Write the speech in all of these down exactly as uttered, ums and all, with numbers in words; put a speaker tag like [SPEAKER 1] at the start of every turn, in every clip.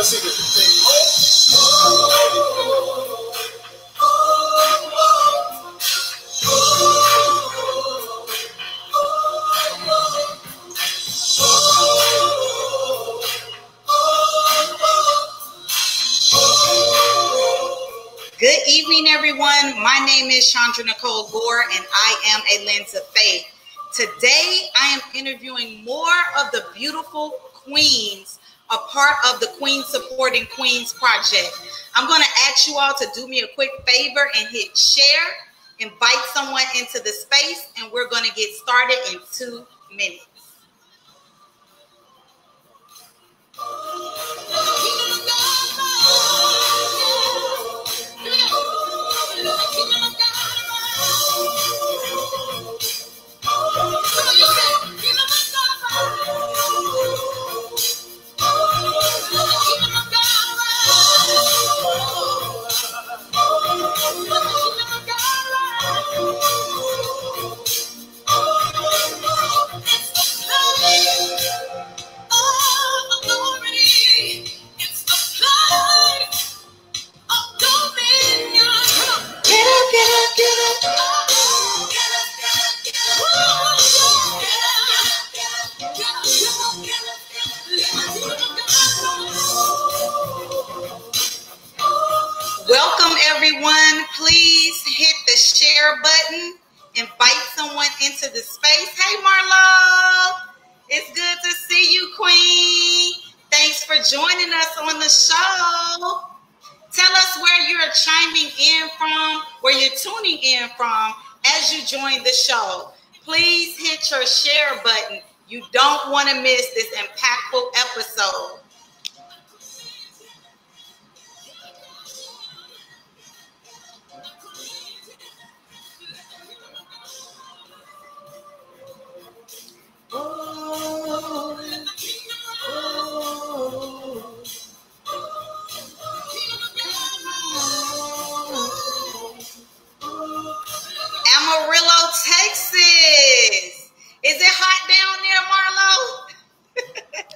[SPEAKER 1] sing it.
[SPEAKER 2] Good evening, everyone. My name is Chandra Nicole Gore, and I am a lens of faith. Today, I am interviewing more of the beautiful queens, a part of the Queen Supporting Queens project. I'm going to ask you all to do me a quick favor and hit share, invite someone into the space, and we're going to get started in two minutes. Welcome, everyone. Please hit the share button. Invite someone into the space. Hey, Marlo. It's good to see you, Queen. Thanks for joining us on the show. Tell us where you're chiming in from, where you're tuning in from as you join the show. Please hit your share button. You don't want to miss this impactful episode. Oh, oh. Amarillo, Texas. Is it hot down there,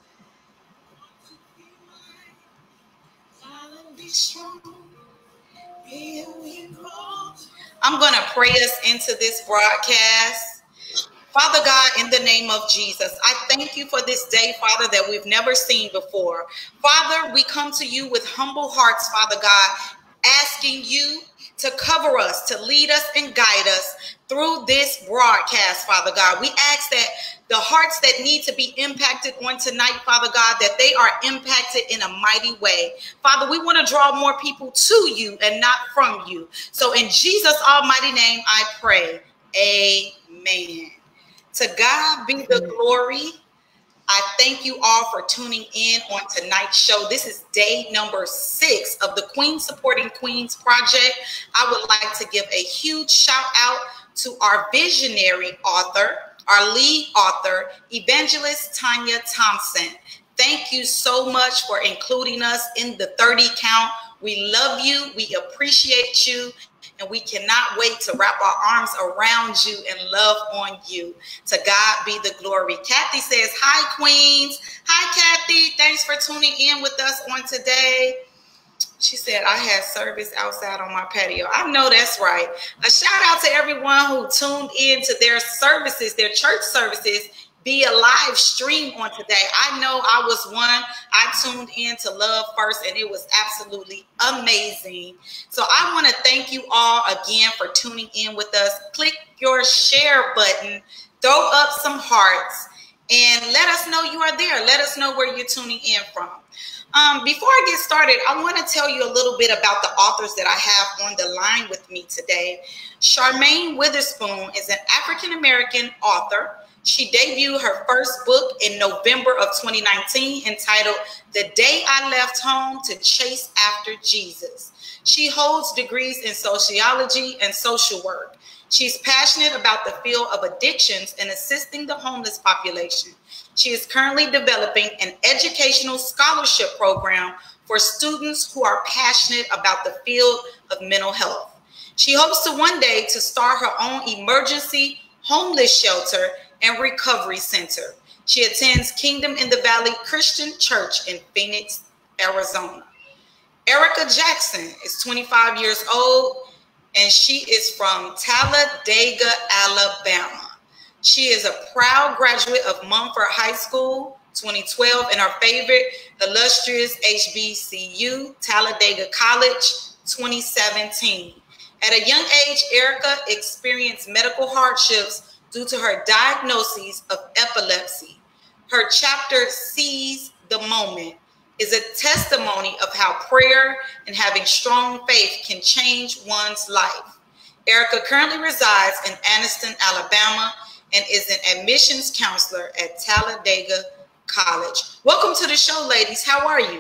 [SPEAKER 2] Marlo? I'm going to pray us into this broadcast. Father God, in the name of Jesus, I thank you for this day, Father, that we've never seen before. Father, we come to you with humble hearts, Father God, asking you to cover us, to lead us and guide us through this broadcast, Father God. We ask that the hearts that need to be impacted on tonight, Father God, that they are impacted in a mighty way. Father, we want to draw more people to you and not from you. So in Jesus' almighty name, I pray. Amen. To God be the glory. I thank you all for tuning in on tonight's show. This is day number six of the Queen Supporting Queens project. I would like to give a huge shout out to our visionary author, our lead author, Evangelist Tanya Thompson. Thank you so much for including us in the thirty count. We love you. We appreciate you. And we cannot wait to wrap our arms around you and love on you. To God be the glory. Kathy says, hi, Queens. Hi, Kathy. Thanks for tuning in with us on today. She said, I had service outside on my patio. I know that's right. A shout out to everyone who tuned in to their services, their church services, via live stream on today. I know I was one. I tuned in to Love First, and it was absolutely amazing. So I want to thank you all again for tuning in with us. Click your share button, throw up some hearts, and let us know you are there. Let us know where you're tuning in from. Um, before I get started, I want to tell you a little bit about the authors that I have on the line with me today. Charmaine Witherspoon is an African-American author. She debuted her first book in November of twenty nineteen entitled The Day I Left Home to Chase After Jesus. She holds degrees in sociology and social work. She's passionate about the field of addictions and assisting the homeless population. She is currently developing an educational scholarship program for students who are passionate about the field of mental health. She hopes to one day to start her own emergency homeless shelter and recovery center. She attends Kingdom in the Valley Christian Church in Phoenix, Arizona. Erica Jackson is twenty-five years old, and she is from Talladega, Alabama. She is a proud graduate of Mumford High School, twenty twelve, and her favorite illustrious H B C U, Talladega College, twenty seventeen. At a young age, Erica experienced medical hardships due to her diagnosis of epilepsy. Her chapter, Seize the Moment, is a testimony of how prayer and having strong faith can change one's life. Erica currently resides in Anniston, Alabama, and is an admissions counselor at Talladega College. Welcome to the show, ladies. How are you?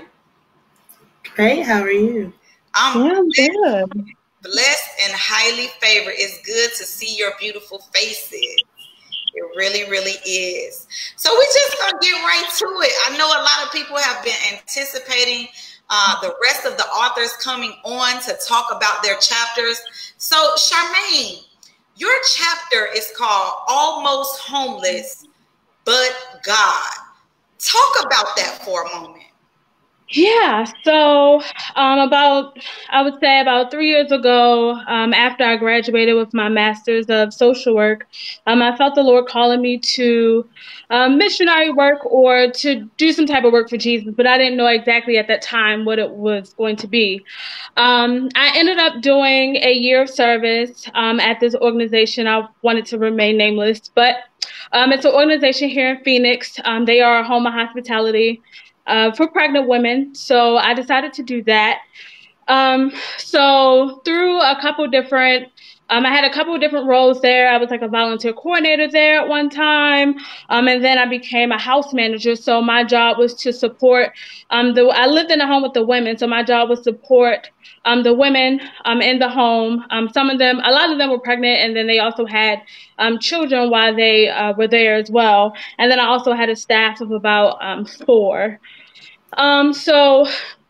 [SPEAKER 1] Great. How are you?
[SPEAKER 2] I'm
[SPEAKER 1] yeah, good.
[SPEAKER 2] Blessed and highly favored. It's good to see your beautiful faces. It really, really is. So we just gonna get right to it. I know a lot of people have been anticipating uh, the rest of the authors coming on to talk about their chapters. So Charmaine, your chapter is called Almost Homeless, But God. Talk about that for a moment.
[SPEAKER 1] Yeah, so um, about, I would say about three years ago, um, after I graduated with my master's of social work, um, I felt the Lord calling me to um, missionary work or to do some type of work for Jesus, but I didn't know exactly at that time what it was going to be. Um, I ended up doing a year of service um, at this organization. I wanted to remain nameless, but um, it's an organization here in Phoenix. Um, they are a home of hospitality Uh, for pregnant women. So I decided to do that. Um, so through a couple different, um, I had a couple of different roles there. I was like a volunteer coordinator there at one time. Um, and then I became a house manager. So my job was to support, um, the, I lived in a home with the women. So my job was support um, the women um, in the home. Um, some of them, a lot of them were pregnant, and then they also had um, children while they uh, were there as well. And then I also had a staff of about um, four. Um, so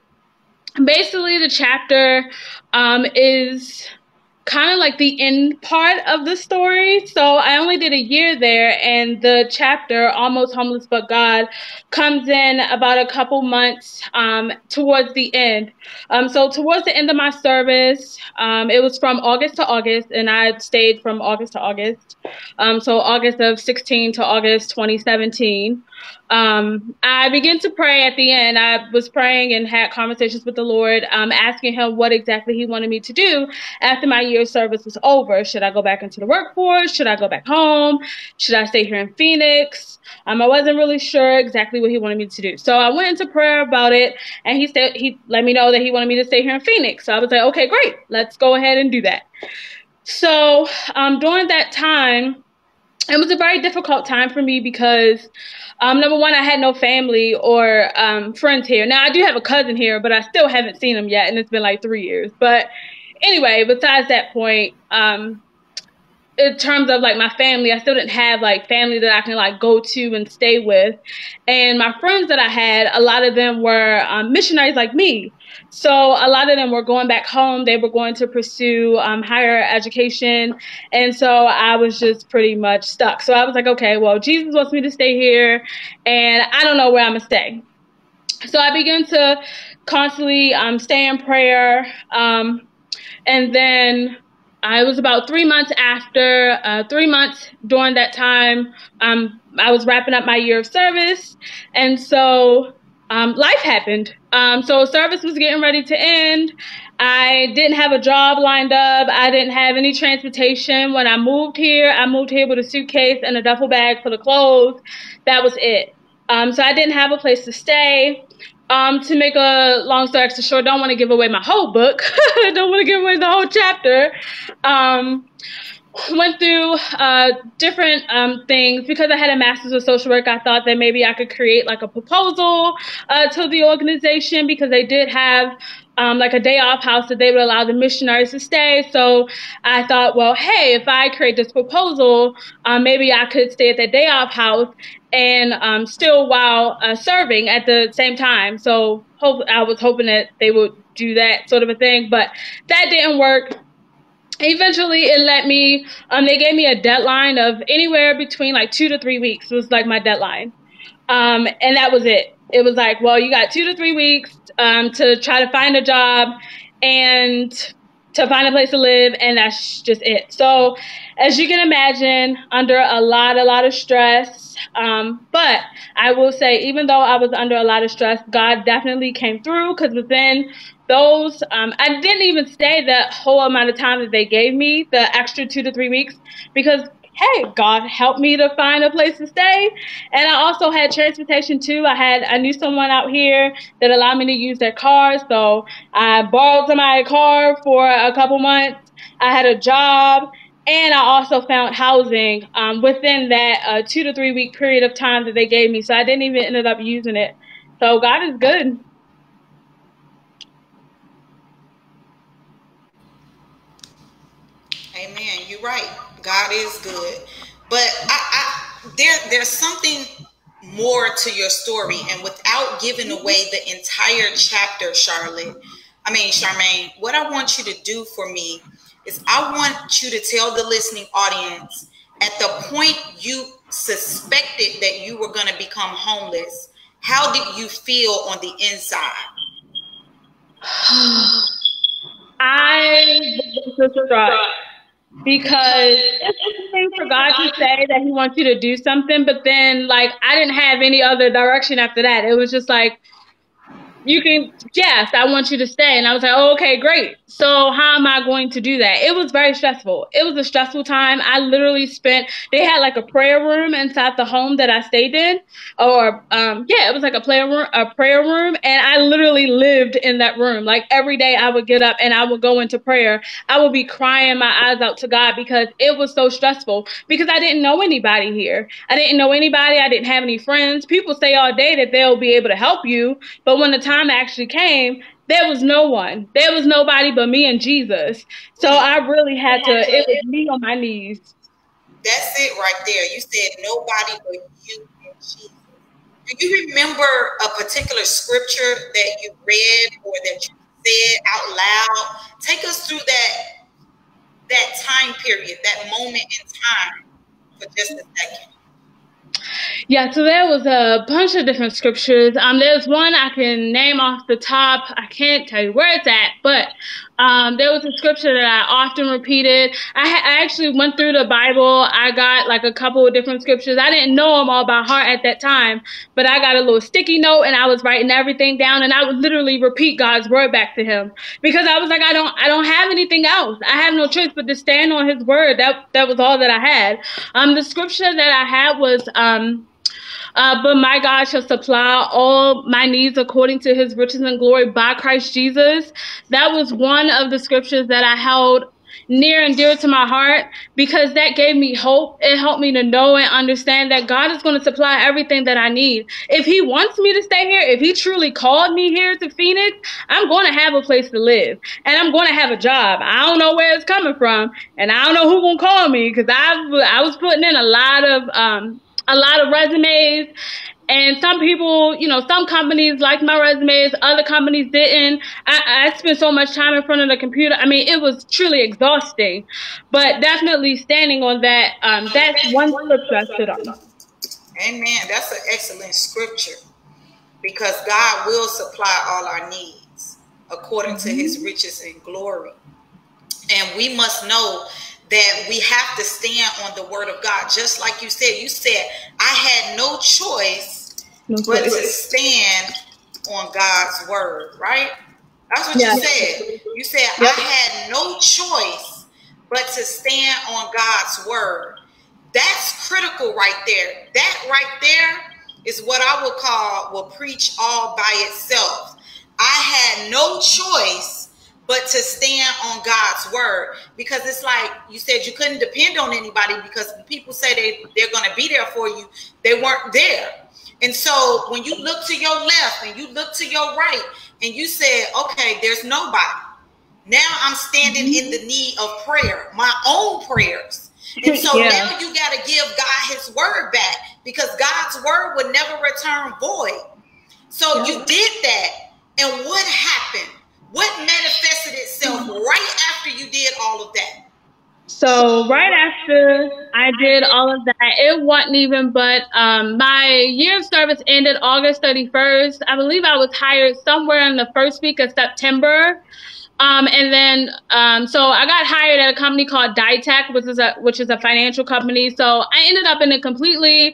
[SPEAKER 1] basically the chapter um, is kind of like the end part of the story. So I only did a year there, and the chapter, Almost Homeless But God, comes in about a couple months um, towards the end. Um, so towards the end of my service, um, it was from August to August, and I stayed from August to August. Um, so August of sixteen to August twenty seventeen. Um, I began to pray at the end. I was praying and had conversations with the Lord, um, asking him what exactly he wanted me to do after my year of service was over. Should I go back into the workforce? Should I go back home? Should I stay here in Phoenix? Um, I wasn't really sure exactly what he wanted me to do. So I went into prayer about it, and he said, he let me know that he wanted me to stay here in Phoenix. So I was like, okay, great. Let's go ahead and do that. So um, during that time, it was a very difficult time for me because, um, number one, I had no family or um, friends here. Now, I do have a cousin here, but I still haven't seen him yet, and it's been like three years. But anyway, besides that point, um, in terms of like my family, I still didn't have like family that I can like go to and stay with. And my friends that I had, a lot of them were um, missionaries like me. So a lot of them were going back home. They were going to pursue um, higher education. And so I was just pretty much stuck. So I was like, okay, well, Jesus wants me to stay here, and I don't know where I'm going to stay. So I began to constantly um, stay in prayer. Um, and then I was about three months after, uh, three months during that time, um, I was wrapping up my year of service. And so um, life happened. Um, so service was getting ready to end. I didn't have a job lined up. I didn't have any transportation. When I moved here, I moved here with a suitcase and a duffel bag full of clothes. That was it. Um, so I didn't have a place to stay. Um, to make a long story extra short, don't want to give away my whole book. Don't want to give away the whole chapter. Um, went through uh, different um, things. Because I had a master's of social work, I thought that maybe I could create like a proposal uh, to the organization, because they did have um, like a day off house that they would allow the missionaries to stay. So I thought, well, hey, if I create this proposal, um, maybe I could stay at that day off house and um, still while uh, serving at the same time. So hope, I was hoping that they would do that sort of a thing, but that didn't work. Eventually, it let me, um, they gave me a deadline of anywhere between like two to three weeks. It was like my deadline. Um, and that was it. It was like, well, you got two to three weeks. um, to try to find a job and to find a place to live, and that's just it. So as you can imagine, under a lot, a lot of stress. Um, but I will say, even though I was under a lot of stress, God definitely came through, because within those, um, I didn't even stay the whole amount of time that they gave me, the extra two to three weeks, because hey, God helped me to find a place to stay. And I also had transportation too. I had, I knew someone out here that allowed me to use their car. So I borrowed somebody's car for a couple months. I had a job, and I also found housing um, within that uh, two to three week period of time that they gave me. So I didn't even ended up using it. So God is good.
[SPEAKER 2] Amen. You're right. God is good. But I, I there there's something more to your story, and without giving away the entire chapter, Charlotte, I mean Charmaine, what I want you to do for me is I want you to tell the listening audience, at the point you suspected that you were going to become homeless, how did you feel on the inside?
[SPEAKER 1] I was distraught. Because it's one thing for God to say that he wants you to do something, but then, like, I didn't have any other direction after that. It was just like, you can, yes, I want you to stay. And I was like, oh, okay, great. So how am I going to do that? It was very stressful. It was a stressful time. I literally spent, they had like a prayer room inside the home that I stayed in. Or, um, yeah, it was like a prayer room, a prayer room. And I literally lived in that room. Like every day I would get up and I would go into prayer. I would be crying my eyes out to God because it was so stressful, because I didn't know anybody here. I didn't know anybody. I didn't have any friends. People say all day that they'll be able to help you. But when the time actually came, there was no one. There was nobody but me and Jesus. So I really had to, it was me on my knees.
[SPEAKER 2] That's it right there. You said nobody but you and Jesus. Do you remember a particular scripture that you read or that you said out loud? Take us through that that time period, that moment in time, for just a second.
[SPEAKER 1] Yeah, so there was a bunch of different scriptures. Um, there's one I can name off the top. I can't tell you where it's at, but um, there was a scripture that I often repeated. I, ha- I actually went through the Bible. I got like a couple of different scriptures. I didn't know them all by heart at that time, but I got a little sticky note and I was writing everything down, and I would literally repeat God's word back to him, because I was like, I don't, I don't have anything else. I have no choice but to stand on his word. That, that was all that I had. Um, the scripture that I had was, um, Uh, but my God shall supply all my needs according to his riches and glory by Christ Jesus. That was one of the scriptures that I held near and dear to my heart, because that gave me hope. It helped me to know and understand that God is going to supply everything that I need. If he wants me to stay here, if he truly called me here to Phoenix, I'm going to have a place to live, and I'm going to have a job. I don't know where it's coming from, and I don't know who's going to call me, because I, I was putting in a lot of, um, a lot of resumes, and some people, you know, some companies liked my resumes, other companies didn't. I, I spent so much time in front of the computer. I mean, it was truly exhausting, but definitely standing on that, um, that's one scripture I stood on.
[SPEAKER 2] Amen. That's an excellent scripture, because God will supply all our needs according mm-hmm. to his riches and glory. And we must know that we have to stand on the word of God. Just like you said, you said, I had no choice no but choice. to stand on God's word, right? That's what yeah. you said. You said, yep. I had no choice but to stand on God's word. That's critical right there. That right there is what I would call, will preach all by itself. I had no choice but to stand on God's word, because it's like you said, you couldn't depend on anybody, because people say they, they're going to be there for you. They weren't there. And so when you look to your left and you look to your right and you said, okay, there's nobody. Now I'm standing mm-hmm. in the need of prayer, my own prayers. And so yeah. now you got to give God his word back, because God's word would never return void. So yeah. you did that. And what happened? What manifested itself right after you did all of that?
[SPEAKER 1] So right after I did all of that, it wasn't even but um, my year of service ended August thirty-first. I believe I was hired somewhere in the first week of September. Um, and then, um, so I got hired at a company called Ditech, which is a, which is a financial company. So I ended up in a completely,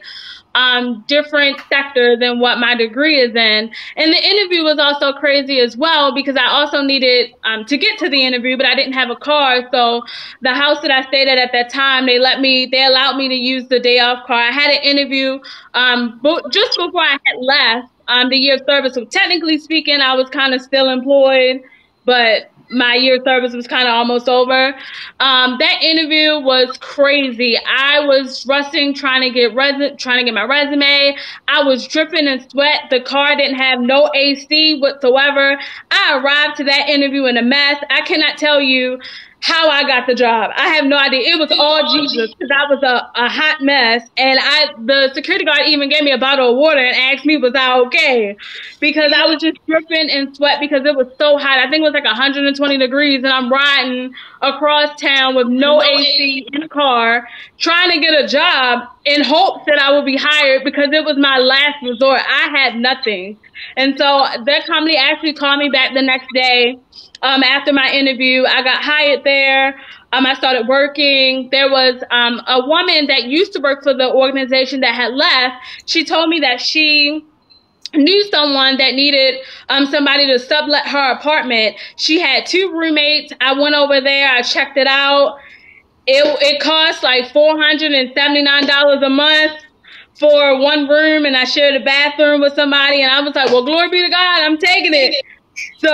[SPEAKER 1] um, different sector than what my degree is in. And the interview was also crazy as well because I also needed, um, to get to the interview, but I didn't have a car. So the house that I stayed at at that time, they let me, they allowed me to use the day off car. I had an interview, um, bo- just before I had left, um, the year of service. So technically speaking, I was kind of still employed, but my year of service was kind of almost over. Um, that interview was crazy. I was rushing, trying to get res- trying to get my resume. I was dripping in sweat. The car didn't have no A C whatsoever. I arrived to that interview in a mess. I cannot tell you how I got the job. I have no idea. It was all Jesus because I was a, a hot mess. And I, the security guard even gave me a bottle of water and asked me, was I okay? Because I was just dripping in sweat because it was so hot. I think it was like one hundred twenty degrees and I'm riding across town with no A C in the car, trying to get a job in hopes that I would be hired because it was my last resort. I had nothing. And so that company actually called me back the next day. Um, after my interview, I got hired there. Um, I started working. There was um, a woman that used to work for the organization that had left. She told me that she knew someone that needed um, somebody to sublet her apartment. She had two roommates. I went over there. I checked it out. It, it cost like four hundred seventy-nine dollars a month for one room, and I shared a bathroom with somebody. And I was like, well, glory be to God, I'm taking it. So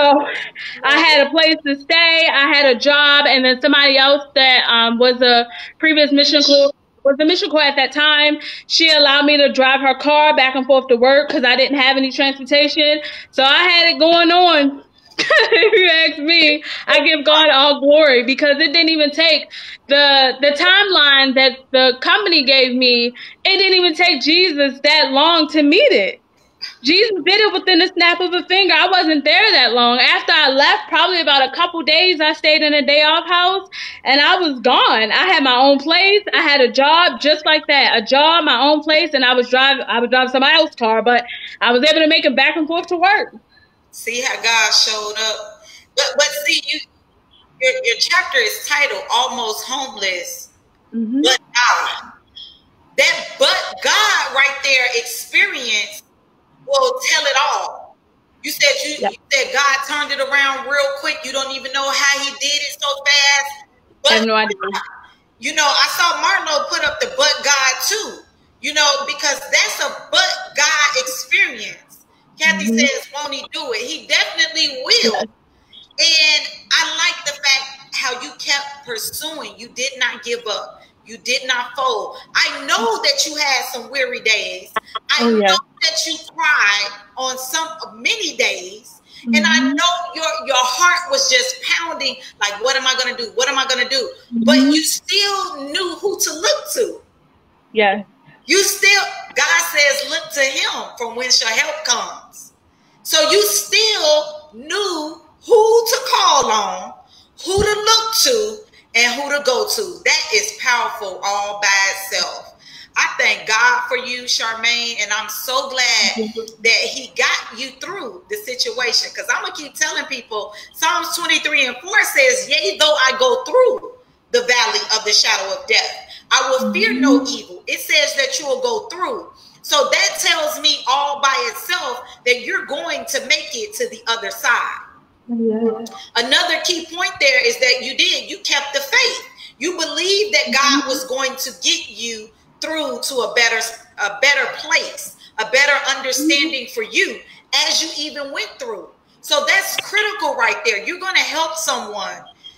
[SPEAKER 1] I had a place to stay. I had a job, and then somebody else that um, was a previous mission corps was the mission corps at that time. She allowed me to drive her car back and forth to work because I didn't have any transportation. So I had it going on. If you ask me, I give God all glory because it didn't even take the the timeline that the company gave me. It didn't even take Jesus that long to meet it. Jesus did it within the snap of a finger. I wasn't there that long. After I left, probably about a couple days, I stayed in a day off house and I was gone. I had my own place. I had a job just like that, a job, my own place, and I was driving, I was driving somebody else's car, but I was able to make it back and forth to work.
[SPEAKER 2] See how God showed up. But but see, you your, your chapter is titled Almost Homeless, mm-hmm. But God. That but God right there experience will tell it all. You said you, yep. you said God turned it around real quick. You don't even know how he did it so fast. But
[SPEAKER 1] I have no idea.
[SPEAKER 2] You know, I saw Marlo put up the but God too. You know, because that's a but God experience. Kathy mm-hmm. says, won't he do it? He definitely will. Yes. And I like the fact how you kept pursuing. You did not give up. You did not fold. I know that you had some weary days. I oh, yeah. know that you cried on some many days. Mm-hmm. And I know your, your heart was just pounding, like, what am I going to do? What am I going to do? Mm-hmm. But you still knew who to look to.
[SPEAKER 1] Yeah.
[SPEAKER 2] You still, God says, look to him from whence your help comes. So you still knew who to call on, who to look to, and who to go to. That is powerful all by itself. I thank God for you, Charmaine, and I'm so glad that he got you through the situation. Because I'm going to keep telling people, Psalms twenty-three and four says, yea, though I go through the valley of the shadow of death, I will fear no evil. It says that you will go through. So that tells me all by itself that you're going to make it to the other side. Yeah. Another key point there is that you did. You kept the faith. You believed that God was going to get you through to a better, a better place, a better understanding for you as you even went through. So that's critical right there. You're going to help someone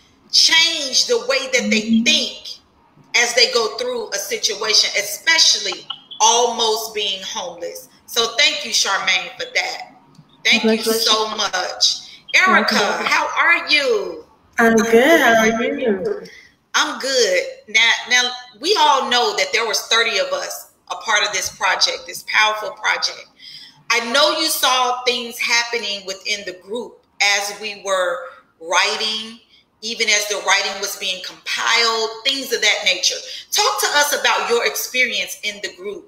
[SPEAKER 2] change the way that they think as they go through a situation, especially almost being homeless. So thank you, Charmaine, for that. Thank you so much. Erica, how are you?
[SPEAKER 3] I'm good. How are you?
[SPEAKER 2] I'm good. Now, now we all know that there was thirty of us a part of this project, this powerful project. I know you saw things happening within the group as we were writing even as the writing was being compiled, things of that nature. Talk to us about your experience in the group.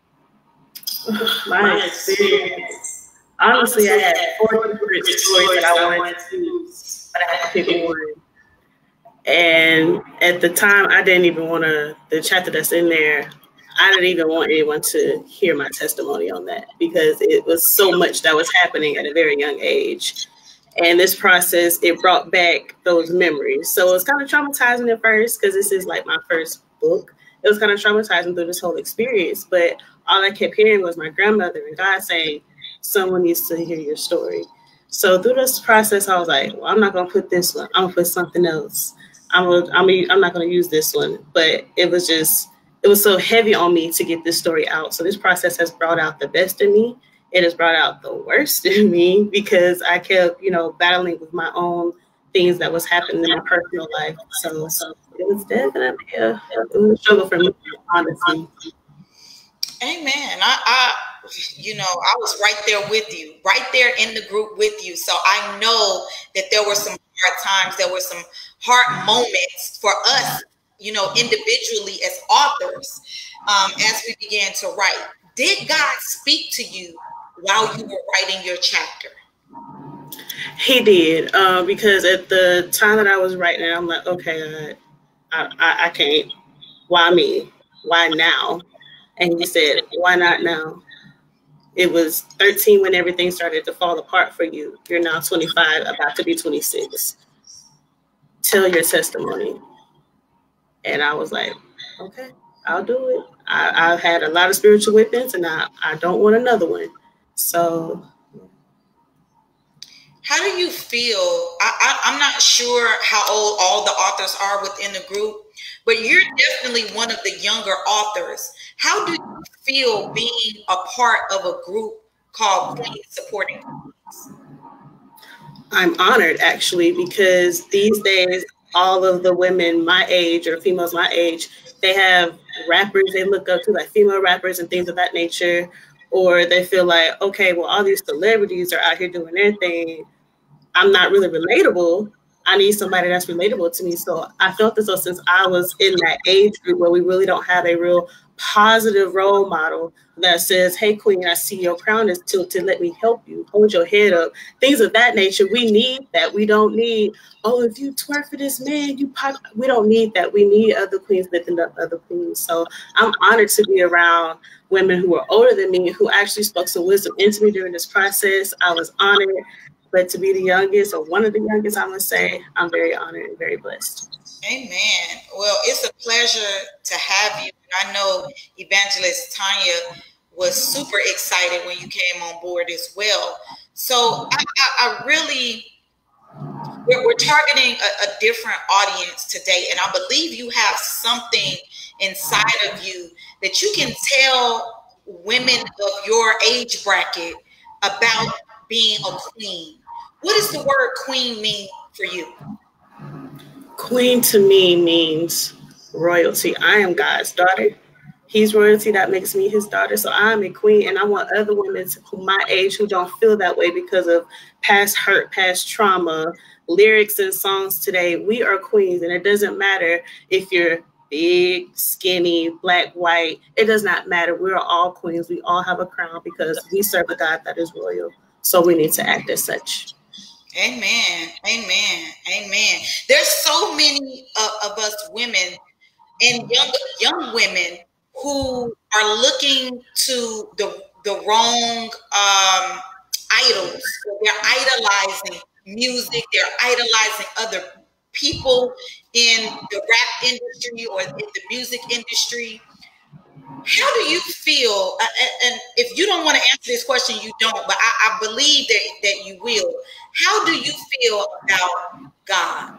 [SPEAKER 3] My experience. Honestly, I had four different stories that I wanted to use, but I had to pick one. And at the time, I didn't even want to, the chapter that's in there, I didn't even want anyone to hear my testimony on that because it was so much that was happening at a very young age. And this process, it brought back those memories. So it was kind of traumatizing at first because this is like my first book. It was kind of traumatizing through this whole experience. But all I kept hearing was my grandmother and God saying, someone needs to hear your story. So through this process, I was like, well, I'm not going to put this one. I'm going to put something else. I'm gonna, I mean, I'm not going to use this one. But it was just, it was so heavy on me to get this story out. So this process has brought out the best in me. It has brought out the worst in me because I kept, you know, battling with my own things that was happening in my personal life. So, so it was definitely a, it was a struggle for me, honestly.
[SPEAKER 2] Amen. I, I, you know, I was right there with you, right there in the group with you. So I know that there were some hard times, there were some hard moments for us, you know, individually as authors, um, as we began to write. Did God speak to you while you were writing your chapter?
[SPEAKER 3] He did, uh, because at the time that I was writing it, I'm like, okay, I, I, I can't. Why me? Why now? And he said, why not now? It was thirteen when everything started to fall apart for you. You're now twenty-five, about to be twenty-six. Tell your testimony. And I was like, okay, I'll do it. I, I've had a lot of spiritual whippings and I, I don't want another one. So.
[SPEAKER 2] How do you feel? I, I, I'm not sure how old all the authors are within the group, but you're definitely one of the younger authors. How do you feel being a part of a group called Queens Supporting Queens?
[SPEAKER 3] I'm honored, actually, because these days, all of the women my age or females my age, they have rappers they look up to, like female rappers and things of that nature, or they feel like, okay, well, all these celebrities are out here doing their thing. I'm not really relatable. I need somebody that's relatable to me. So I felt this since I was in that age group where we really don't have a real positive role model that says, hey, queen, I see your crown is tilted. Let me help you. Hold your head up. Things of that nature. We need that. We don't need, oh, if you twerk for this man, you pop. We don't need that. We need other queens lifting up other queens. So I'm honored to be around women who are older than me, who actually spoke some wisdom into me during this process. I was honored. But to be the youngest, or one of the youngest, I must say, I'm very honored and very blessed.
[SPEAKER 2] Amen. Well, it's a pleasure to have you. I know Evangelist Tanya was super excited when you came on board as well. So I, I, I really, we're, we're targeting a, a different audience today. And I believe you have something inside of you that you can tell women of your age bracket about being a queen. What does the word queen mean for you?
[SPEAKER 3] Queen to me means royalty. I am God's daughter. He's royalty. That makes me his daughter. So I'm a queen, and I want other women who my age who don't feel that way because of past hurt, past trauma, lyrics and songs today. We are queens, and it doesn't matter if you're big, skinny, black, white. It does not matter. We're all queens. We all have a crown because we serve a God that is royal. So we need to act as such.
[SPEAKER 2] Amen. Amen. Amen. There's so many of, of us women and young young women who are looking to the the wrong um, idols. They're idolizing music. They're idolizing other people in the rap industry or in the music industry. How do you feel? And if you don't want to answer this question, you don't, but I, I believe that, that you will. How do you feel about God?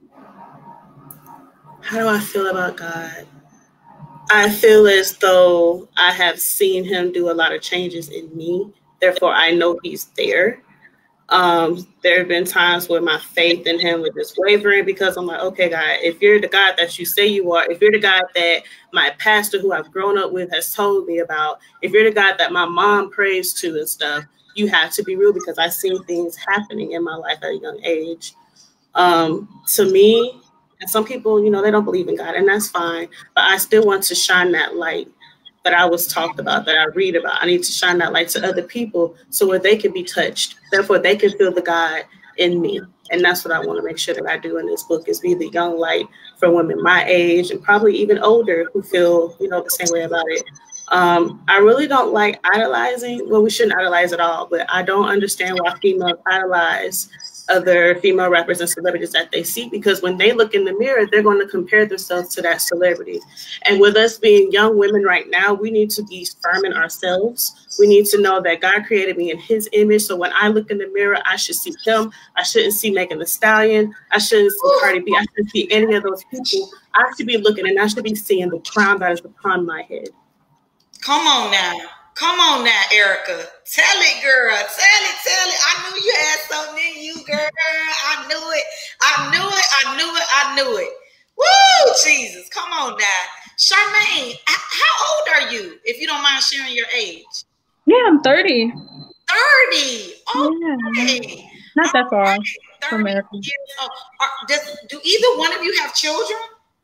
[SPEAKER 3] How do I feel about God? I feel as though I have seen him do a lot of changes in me. Therefore, I know he's there. Um, there have been times where my faith in him was just wavering because I'm like, okay, God, if you're the God that you say you are, if you're the God that my pastor who I've grown up with has told me about, if you're the God that my mom prays to and stuff, you have to be real because I've seen things happening in my life at a young age. Um, to me, and some people, you know, they don't believe in God, and that's fine. But I still want to shine that light that I was talked about, that I read about. I need to shine that light to other people so where they can be touched. Therefore, they can feel the God in me. And that's what I want to make sure that I do in this book, is be the young light for women my age and probably even older who feel, you know, the same way about it. Um, I really don't like idolizing. Well, we shouldn't idolize at all, but I don't understand why females idolize other female rappers and celebrities that they see, because when they look in the mirror, they're going to compare themselves to that celebrity. And with us being young women right now, we need to be firm in ourselves. We need to know that God created me in his image. So when I look in the mirror, I should see him. I shouldn't see Megan Thee Stallion. I shouldn't see Cardi B. I shouldn't see any of those people. I should be looking and I should be seeing the crown that is upon my head.
[SPEAKER 2] Come on now. Come on now, Erica. Tell it, girl. Tell it, tell it. I knew you had something in you, girl. I knew it. I knew it. I knew it. I knew it. Woo, Jesus. Come on now. Charmaine, how old are you, if you don't mind sharing your age?
[SPEAKER 1] Yeah, I'm thirty.
[SPEAKER 2] thirty. Okay.
[SPEAKER 1] Yeah. Not that far
[SPEAKER 2] right.
[SPEAKER 1] from America.
[SPEAKER 2] Years old. Are, does, do either one of you have children?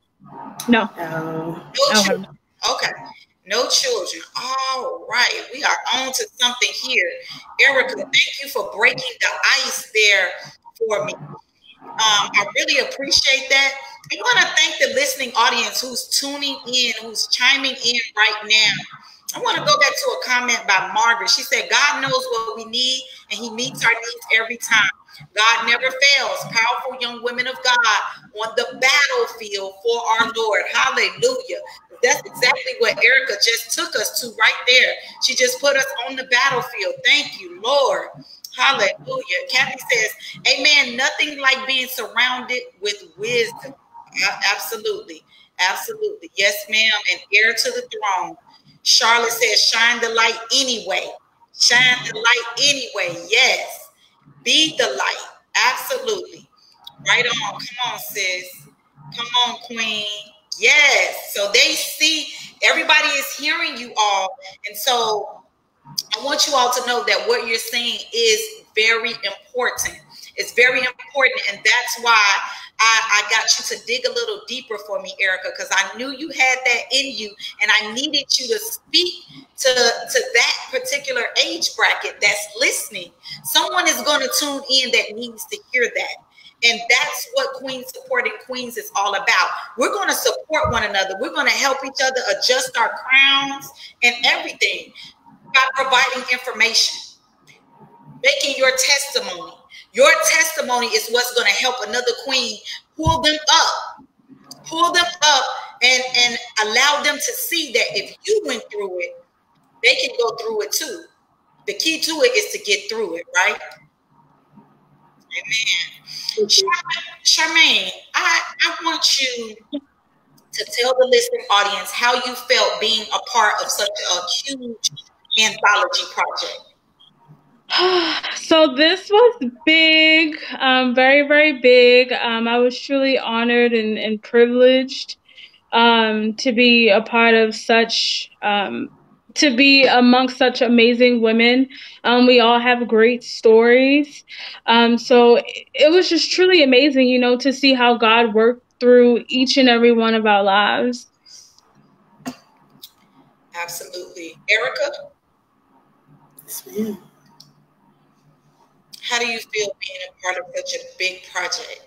[SPEAKER 1] No.
[SPEAKER 3] No.
[SPEAKER 2] No children. Okay. No children. All right. We are on to something here. Erica, thank you for breaking the ice there for me. Um, I really appreciate that. I want to thank the listening audience who's tuning in, who's chiming in right now. I want to go back to a comment by Margaret. She said, God knows what we need, and he meets our needs every time. God never fails. Powerful young women of God on the battlefield for our Lord. Hallelujah. That's exactly what Erica just took us to right there. She just put us on the battlefield. Thank you, Lord. Hallelujah. Kathy says, amen. Nothing like being surrounded with wisdom. Absolutely. Absolutely. Yes, ma'am. And heir to the throne. Charlotte says, shine the light anyway. Shine the light anyway. Yes. Be the light. Absolutely. Right on. Come on, sis. Come on, queen. Yes. So they see, everybody is hearing you all. And so I want you all to know that what you're saying is very important. It's very important. And that's why I, I got you to dig a little deeper for me, Erica, because I knew you had that in you. And I needed you to speak to, to that particular age bracket that's listening. Someone is going to tune in that needs to hear that. And that's what Queens Supporting Queens is all about. We're going to support one another. We're going to help each other adjust our crowns and everything by providing information, making your testimony. Your testimony is what's going to help another queen pull them up, pull them up and, and allow them to see that if you went through it, they can go through it too. The key to it is to get through it, right? Amen. Charmaine, I, I want you to tell the listening audience how you felt being a part of such a huge anthology project.
[SPEAKER 1] So this was big, um, very, very big. Um, I was truly honored and, and privileged um, to be a part of such, um, to be amongst such amazing women. Um, we all have great stories. Um, so it, it was just truly amazing, you know, to see how God worked through each and every one of our lives.
[SPEAKER 2] Absolutely. Erica?
[SPEAKER 3] Yes, ma'am.
[SPEAKER 2] How do you feel being a part of such a big project?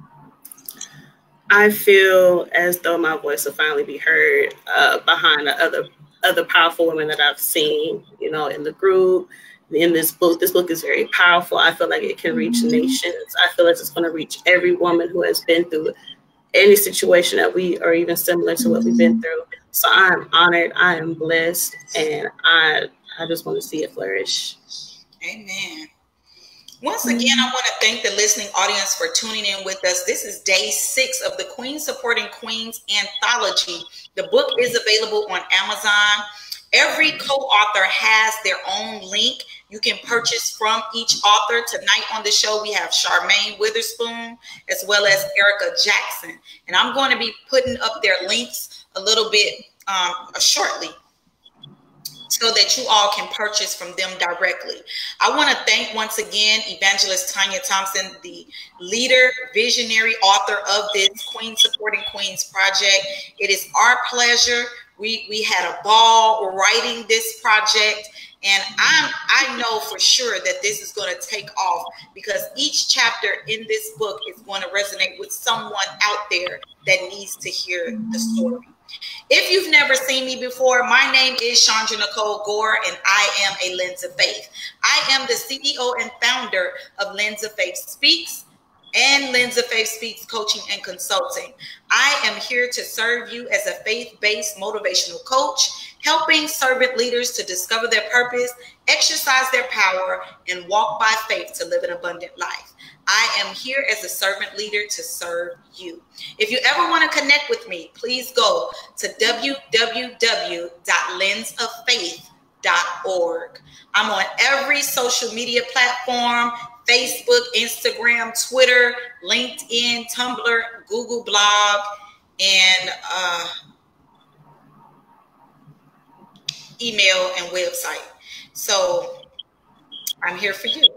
[SPEAKER 3] I feel as though my voice will finally be heard uh, behind the other other powerful women that I've seen, you know, in the group, in this book. This book is very powerful. I feel like it can reach nations. I feel like it's going to reach every woman who has been through any situation that we are even similar to what we've been through. So I'm honored. I am blessed. And I, I just want to see it flourish.
[SPEAKER 2] Amen. Once again, I want to thank the listening audience for tuning in with us. This is day six of the Queens Supporting Queens Anthology. The book is available on Amazon. Every co-author has their own link you can purchase from each author. Tonight on the show, we have Charmaine Witherspoon as well as Erica Jackson. And I'm going to be putting up their links a little bit um, shortly. so that you all can purchase from them directly. I want to thank once again Evangelist Tanya Thompson, the leader, visionary, author of this Queen Supporting Queens project. It is our pleasure. We, we had a ball writing this project, and I'm, I know for sure that this is going to take off, because each chapter in this book is going to resonate with someone out there that needs to hear the story. If you've never seen me before, my name is Chandra Nicole Gore, and I am a Lens of Faith. I am the C E O and founder of Lens of Faith Speaks and Lens of Faith Speaks Coaching and Consulting. I am here to serve you as a faith-based motivational coach, helping servant leaders to discover their purpose, exercise their power, and walk by faith to live an abundant life. I am here as a servant leader to serve you. If you ever want to connect with me, please go to w w w dot lens of faith dot org. I'm on every social media platform: Facebook, Instagram, Twitter, LinkedIn, Tumblr, Google Blog, and uh, email and website. So I'm here for you.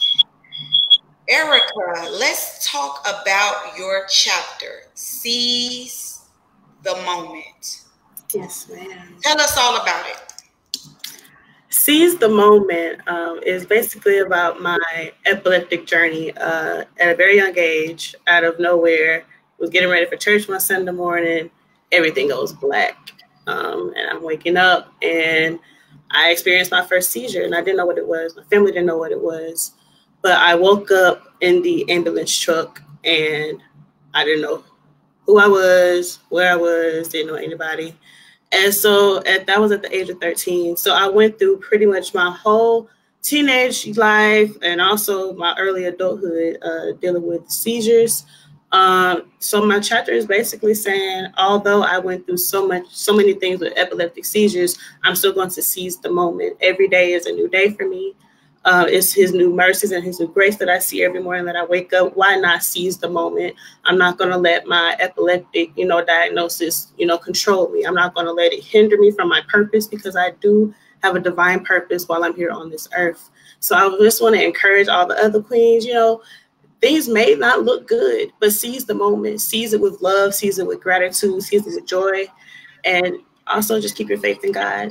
[SPEAKER 2] Erica, let's talk about your chapter, Seize the Moment.
[SPEAKER 3] Yes, ma'am.
[SPEAKER 2] Tell us all about it.
[SPEAKER 3] Seize the Moment um, is basically about my epileptic journey. Uh, at a very young age, out of nowhere, was getting ready for church one Sunday morning. Everything goes black. Um, and I'm waking up, and I experienced my first seizure, and I didn't know what it was. My family didn't know what it was. But I woke up in the ambulance truck, and I didn't know who I was, where I was, didn't know anybody. And so at, that was at the age of thirteen. So I went through pretty much my whole teenage life and also my early adulthood uh, dealing with seizures. Um, so my chapter is basically saying, although I went through so much, so many things with epileptic seizures, I'm still going to seize the moment. Every day is a new day for me. Uh, it's his new mercies and his new grace that I see every morning that I wake up. Why not seize the moment? I'm not going to let my epileptic, you know, diagnosis, you know, control me. I'm not going to let it hinder me from my purpose, because I do have a divine purpose while I'm here on this earth. So I just want to encourage all the other queens, you know, things may not look good, but seize the moment, seize it with love, seize it with gratitude, seize it with joy, and also just keep your faith in God.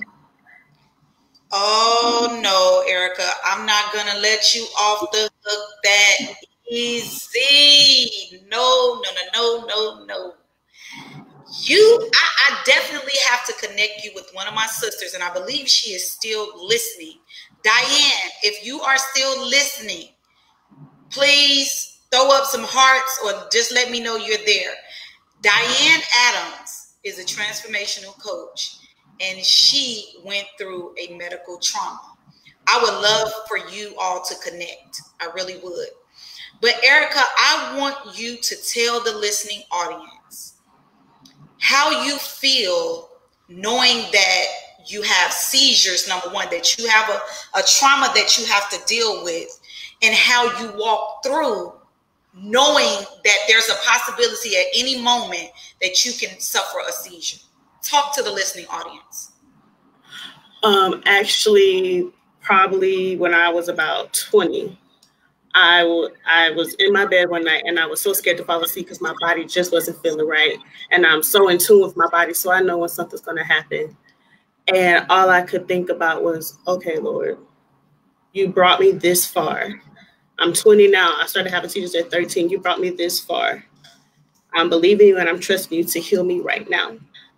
[SPEAKER 2] Oh, no, Erica, I'm not going to let you off the hook that easy. No, no, no, no, no, no. You, I, I definitely have to connect you with one of my sisters, and I believe she is still listening. Diane, if you are still listening, please throw up some hearts or just let me know you're there. Diane Adams is a transformational coach, and she went through a medical trauma. I would love for you all to connect. I really would. But Erica, I want you to tell the listening audience how you feel knowing that you have seizures, number one, that you have a, a trauma that you have to deal with, and how you walk through knowing that there's a possibility at any moment that you can suffer a seizure. Talk to the listening audience.
[SPEAKER 3] Um, actually, probably when I was about twenty, I, w- I was in my bed one night, and I was so scared to fall asleep because my body just wasn't feeling right. And I'm so in tune with my body, so I know when something's going to happen. And all I could think about was, okay, Lord, you brought me this far. I'm twenty now. I started having seizures at thirteen. You brought me this far. I'm believing you, and I'm trusting you to heal me right now.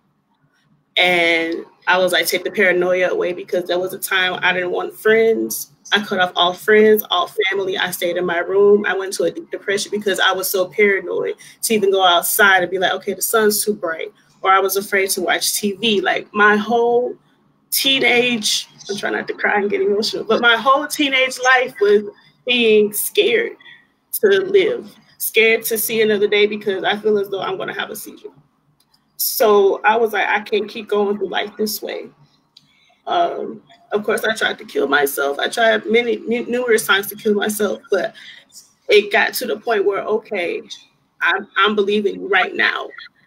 [SPEAKER 3] And I was like, take the paranoia away, because there was a time I didn't want friends. I cut off all friends, all family. I stayed in my room. I went to a deep depression because I was so paranoid to even go outside and be like, okay, the sun's too bright. Or I was afraid to watch T V. Like my whole teenage, I'm trying not to cry and get emotional, but my whole teenage life was being scared to live, scared to see another day because I feel as though I'm going to have a seizure. So I was like, I can't keep going through life this way. Um, of course, I tried to kill myself. I tried many, numerous times to kill myself, but it got to the point where, okay, I'm, I'm believing right now.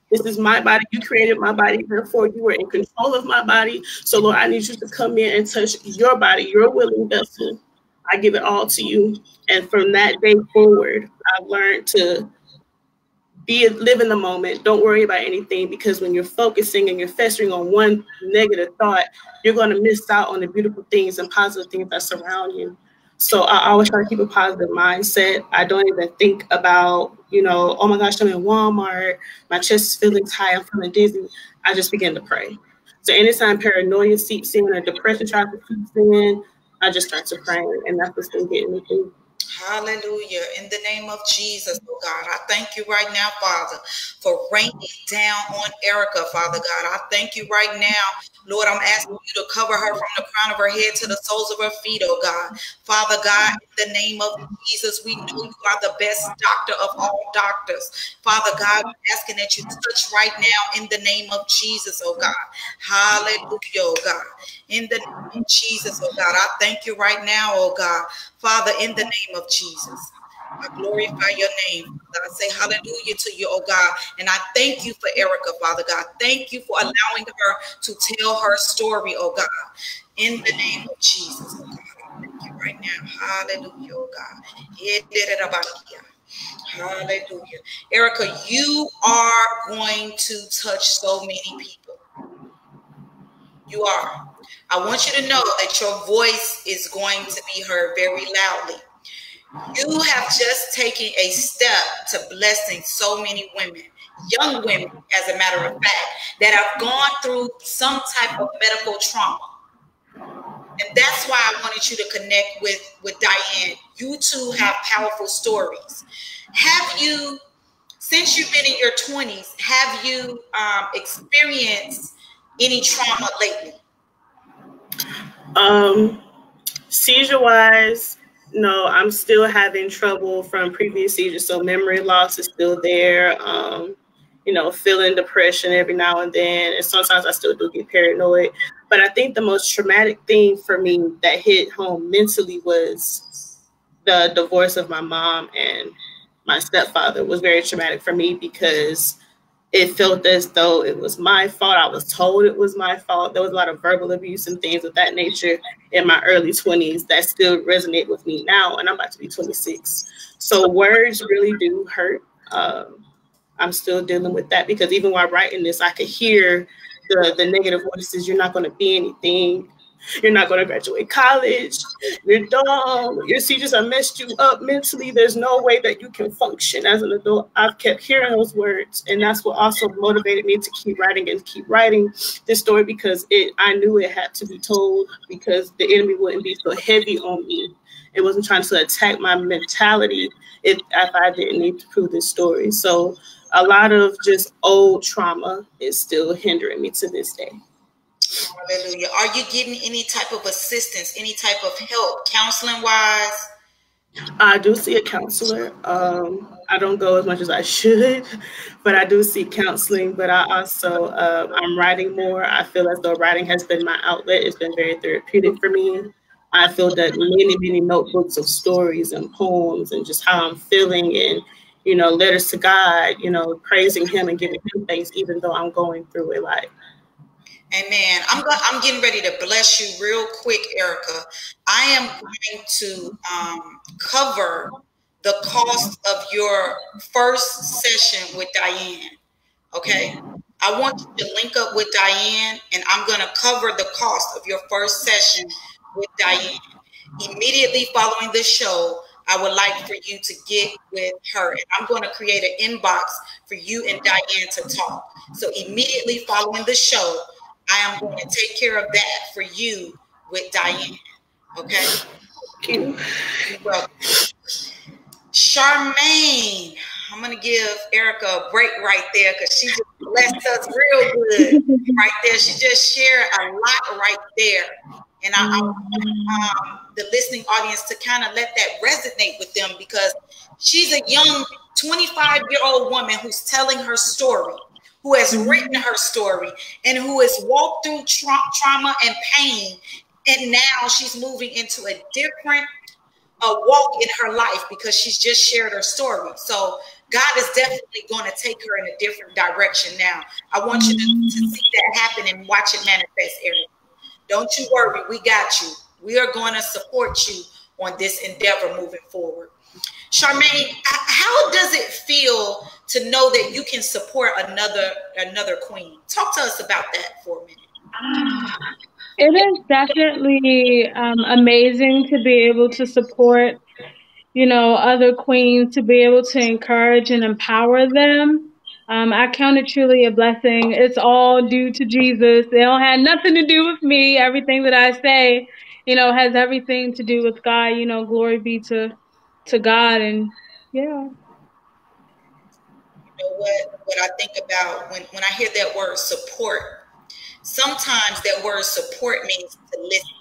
[SPEAKER 3] This is my body. You created my body. Therefore, you were in control of my body. So, Lord, I need you to come in and touch your body, your willing vessel. I give it all to you. And from that day forward, I've learned to be live in the moment. Don't worry about anything, because when you're focusing and you're festering on one negative thought, you're going to miss out on the beautiful things and positive things that surround you. So I always try to keep a positive mindset. I don't even think about, you know, oh my gosh, I'm in Walmart, my chest is feeling high, I'm feeling dizzy. I just begin to pray. So anytime paranoia seeps in or depression tries to seep in, I just start to pray, and that's what's been getting me through.
[SPEAKER 2] Hallelujah. In the name of Jesus, oh God, I thank you right now, Father, for raining down on Erica, Father God. I thank you right now, Lord. I'm asking you to cover her from the crown of her head to the soles of her feet, oh God. Father God, in the name of Jesus, we know you are the best doctor of all doctors. Father God, I'm asking that you touch right now in the name of Jesus, oh God. Hallelujah, oh God. In the name of Jesus, oh God, I thank you right now, oh God. Father, in the name of Jesus, I glorify your name. I say hallelujah to you, oh God. And I thank you for Erica, Father God. Thank you for allowing her to tell her story, oh God. In the name of Jesus, oh God. I thank you right now. Hallelujah, oh God. Hallelujah. Erica, you are going to touch so many people. You are. I want you to know that your voice is going to be heard very loudly. You have just taken a step to blessing so many women, young women, as a matter of fact, that have gone through some type of medical trauma. And that's why I wanted you to connect with, with Diane. You two have powerful stories. Have you, since you've been in your twenties, have you um, experienced any trauma lately?
[SPEAKER 3] Um, seizure wise, no, I'm still having trouble from previous seizures. So memory loss is still there. Um, you know, feeling depression every now and then. And sometimes I still do get paranoid. But I think the most traumatic thing for me that hit home mentally was the divorce of my mom and my stepfather. Was very traumatic for me because it felt as though it was my fault. I was told it was my fault. There was a lot of verbal abuse and things of that nature in my early twenties that still resonate with me now, and I'm about to be twenty-six. So words really do hurt. Um, I'm still dealing with that because even while writing this, I could hear the, the negative voices. You're not going to be anything. You're not going to graduate college. You're dumb. Your seizures have messed you up mentally. There's no way that you can function as an adult. I've kept hearing those words, and that's what also motivated me to keep writing and keep writing this story because it. I knew it had to be told because the enemy wouldn't be so heavy on me. It wasn't trying to attack my mentality if, if I didn't need to prove this story. So a lot of just old trauma is still hindering me to this day.
[SPEAKER 2] Hallelujah. Are you getting any type of assistance, any type of help, counseling wise?
[SPEAKER 3] I do see a counselor. Um, I don't go as much as I should, but I do see counseling. But I also, uh, I'm writing more. I feel as though writing has been my outlet. It's been very therapeutic for me. I feel that many, many notebooks of stories and poems and just how I'm feeling and, you know, letters to God, you know, praising him and giving him thanks, even though I'm going through it like.
[SPEAKER 2] Amen. I'm going, I'm getting ready to bless you real quick, Erica. I am going to um, cover the cost of your first session with Diane. Okay. I want you to link up with Diane, and I'm going to cover the cost of your first session with Diane. Immediately following the show, I would like for you to get with her. And I'm going to create an inbox for you and Diane to talk. So immediately following the show, I am going to take care of that for you with Diane. Okay?
[SPEAKER 3] Thank you.
[SPEAKER 2] You're welcome. Charmaine, I'm going to give Erica a break right there because she just blessed us real good right there. She just shared a lot right there. And I, I want um, the listening audience to kind of let that resonate with them because she's a young twenty-five-year-old woman who's telling her story, who has written her story, and who has walked through tra trauma and pain. And now she's moving into a different uh, walk in her life because she's just shared her story. So God is definitely going to take her in a different direction now. I want you to, to see that happen and watch it manifest, Eric. Don't you worry. We got you. We are going to support you on this endeavor moving forward. Charmaine, how does it feel to know that you can support another another queen? Talk to us about that for a minute.
[SPEAKER 1] It is definitely um, amazing to be able to support, you know, other queens, to be able to encourage and empower them. Um, I count it truly a blessing. It's all due to Jesus. They don't have nothing to do with me. Everything that I say, you know, has everything to do with God. You know, glory be to to God. And yeah.
[SPEAKER 2] You know what? What I think about when when I hear that word support. Sometimes that word support means to listen.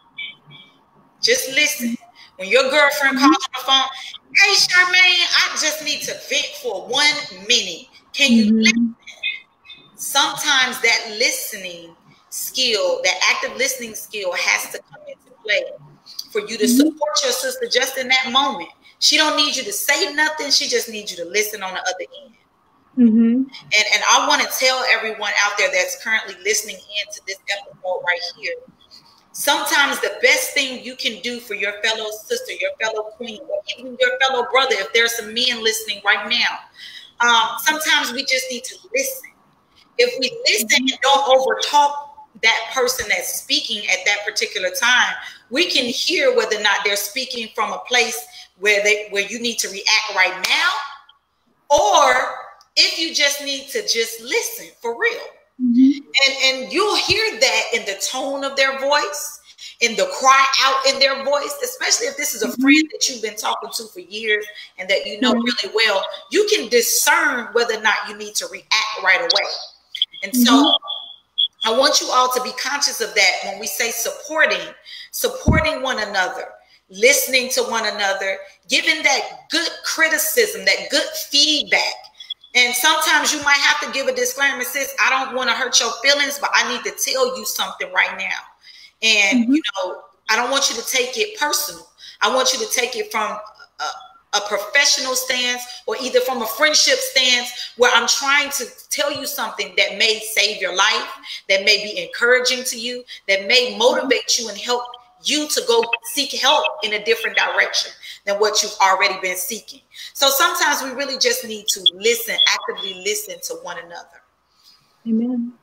[SPEAKER 2] Just listen. When your girlfriend calls on the phone, hey, Charmaine, I just need to vent for one minute. Can you mm-hmm. listen? Sometimes that listening skill, that active listening skill has to come into play for you to mm-hmm. support your sister just in that moment. She don't need you to say nothing. She just needs you to listen on the other end. Mm-hmm. And, and I want to tell everyone out there that's currently listening in to this episode right here, sometimes the best thing you can do for your fellow sister, your fellow queen, or even your fellow brother, if there's some men listening right now, um, sometimes we just need to listen. If we listen and don't overtalk that person that's speaking at that particular time, we can hear whether or not they're speaking from a place where they where you need to react right now, or if you just need to just listen for real. Mm-hmm. And, and you'll hear that in the tone of their voice, in the cry out in their voice, especially if this is a mm-hmm. friend that you've been talking to for years and that you know mm-hmm. really well. You can discern whether or not you need to react right away. And mm-hmm. so I want you all to be conscious of that when we say supporting, supporting one another, listening to one another, giving that good criticism, that good feedback. And sometimes you might have to give a disclaimer, sis, I don't want to hurt your feelings, but I need to tell you something right now. And, mm-hmm. you know, I don't want you to take it personal. I want you to take it from a, a professional stance or either from a friendship stance where I'm trying to tell you something that may save your life, that may be encouraging to you, that may motivate you and help you to go seek help in a different direction than what you've already been seeking. So sometimes we really just need to listen, actively listen to one another.
[SPEAKER 1] Amen.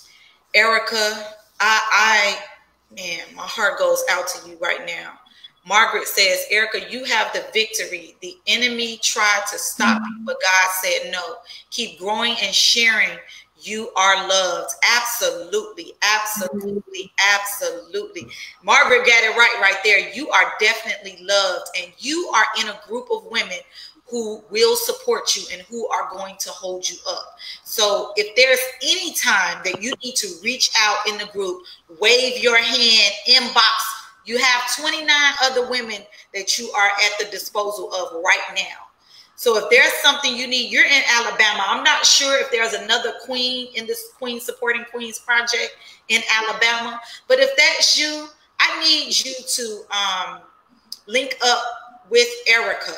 [SPEAKER 2] Erica, I, I, man, my heart goes out to you right now. Margaret says, Erica, you have the victory. The enemy tried to stop mm-hmm. you, but God said no. Keep growing and sharing. You are loved. Absolutely, absolutely, absolutely. Margaret got it right right there. You are definitely loved, and you are in a group of women who will support you and who are going to hold you up. So if there's any time that you need to reach out in the group, wave your hand, inbox, you have twenty-nine other women that you are at the disposal of right now. So if there's something you need, you're in Alabama. I'm not sure if there's another queen in this Queen Supporting Queens project in Alabama, but if that's you, I need you to um, link up with Erica.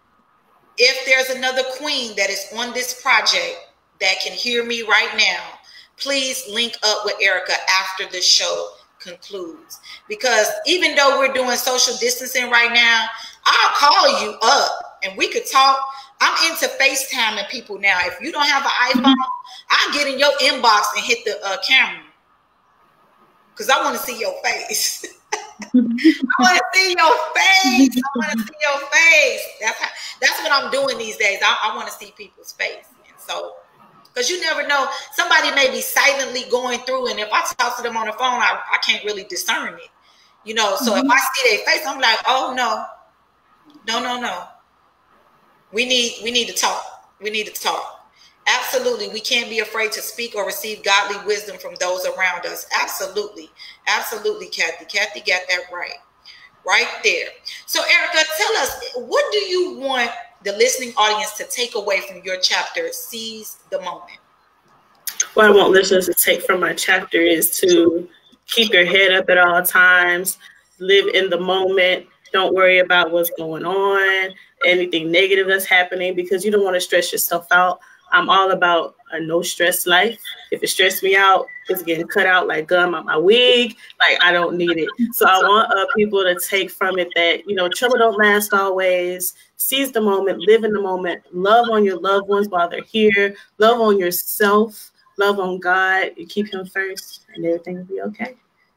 [SPEAKER 2] If there's another queen that is on this project that can hear me right now, please link up with Erica after the show concludes. Because even though we're doing social distancing right now, I'll call you up and we could talk. I'm into FaceTiming people now. If you don't have an iPhone, I'll get in your inbox and hit the uh, camera because I want to see your face. I want to see your face. I want to see your face. That's how, that's what I'm doing these days. I, I want to see people's face. And so, because you never know, somebody may be silently going through, and if I talk to them on the phone, I, I can't really discern it. You know, so mm-hmm. if I see their face, I'm like, oh no, no, no, no. We need we need to talk. We need to talk. Absolutely. We can't be afraid to speak or receive godly wisdom from those around us. Absolutely. Absolutely, Kathy. Kathy got that right. Right there. So, Erica, tell us, what do you want the listening audience to take away from your chapter, Seize the Moment?
[SPEAKER 3] What I want listeners to take from my chapter is to keep your head up at all times, live in the moment, Don't worry about what's going on, anything negative that's happening, because you don't want to stress yourself out. I'm all about a no stress life. If it stressed me out, it's getting cut out like gum on my wig. Like, I don't need it. So I want uh, people to take from it that, you know, trouble don't last always. Seize the moment, live in the moment, love on your loved ones while they're here, love on yourself, love on God, and keep him first, and everything will be okay.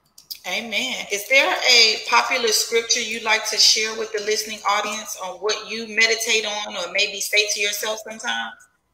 [SPEAKER 2] Amen. Is there a popular scripture you'd like to share with the listening audience on what you meditate on or maybe say to yourself sometimes?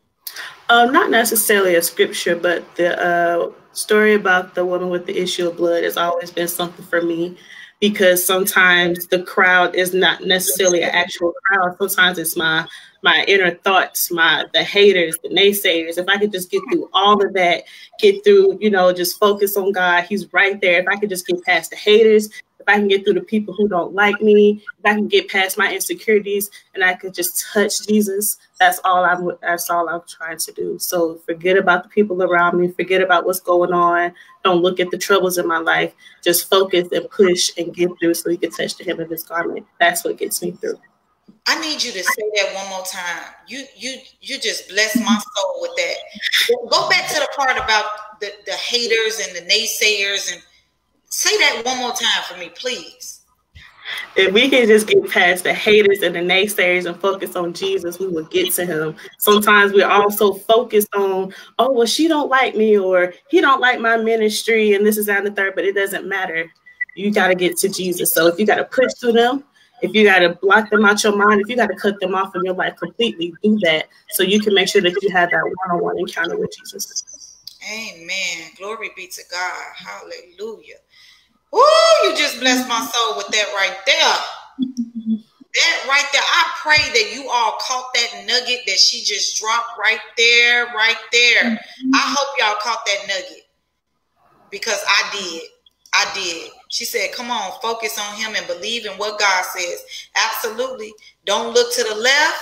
[SPEAKER 3] Um, not necessarily a scripture, but the uh, story about the woman with the issue of blood has always been something for me, because sometimes the crowd is not necessarily an actual crowd. Sometimes it's my my inner thoughts, my the haters, the naysayers. If I could just get through all of that, get through, you know, just focus on God. He's right there. If I could just get past the haters, if I can get through the people who don't like me, if I can get past my insecurities, and I could just touch Jesus, that's all I'm that's all I'm trying to do. So forget about the people around me, forget about what's going on. Don't look at the troubles in my life. Just focus and push and get through so you can touch the hem of his garment. That's what gets me through.
[SPEAKER 2] I need you to say that one more time. You you you just bless my soul with that. Go back to the part about the, the haters and the naysayers, and say that one more time for me, please.
[SPEAKER 3] If we can just get past the haters and the naysayers and focus on Jesus, we will get to him. Sometimes we're also focused on, oh, well, she don't like me, or he don't like my ministry, and this is that and the third, but it doesn't matter. You got to get to Jesus. So if you got to push through them, if you got to block them out your mind, if you got to cut them off from your life completely, do that so you can make sure that you have that one-on-one encounter with Jesus.
[SPEAKER 2] Amen. Glory be to God. Hallelujah. Woo, you just blessed my soul with that right there. That right there. I pray that you all caught that nugget that she just dropped right there, right there. I hope y'all caught that nugget, because I did. I did. She said, come on, focus on him and believe in what God says. Absolutely. Don't look to the left.